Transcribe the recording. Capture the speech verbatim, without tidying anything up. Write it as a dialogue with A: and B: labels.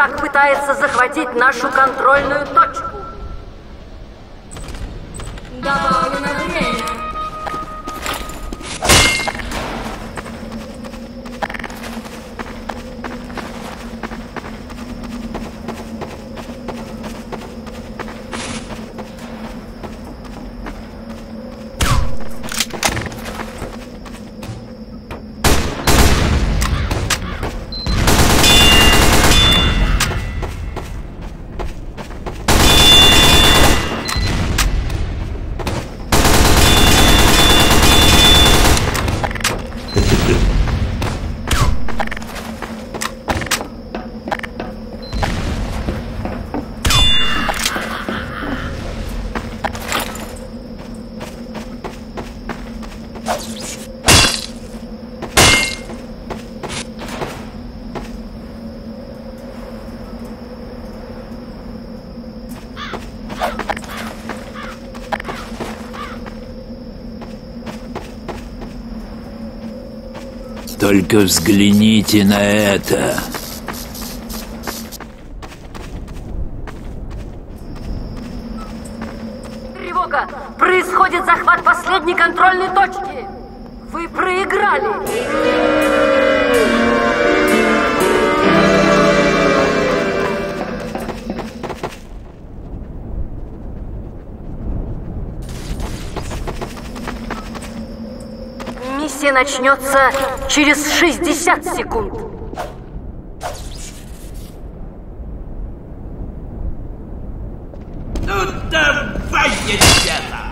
A: Враг пытается захватить нашу контрольную точку.
B: Добавлено время.
C: Только взгляните на это.
A: Тревога! Происходит захват последней контрольной точки! Вы проиграли! Миссия начнется через шестьдесят секунд.
D: Ну давай, ребята!